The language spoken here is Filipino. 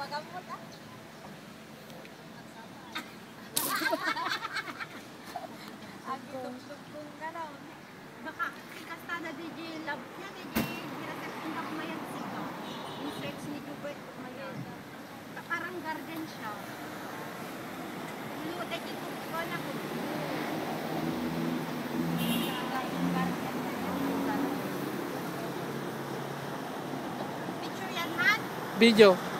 Pagamot ah. Agitong-tugtong ka na. Baka ikasta na DJ love niya, DJ hirasip hindi ako mayagsik ka. Yung sex ni Jubert mayagsik. Parang garden siya. Luta ikot ko na ko. Picture yan, Han? Video.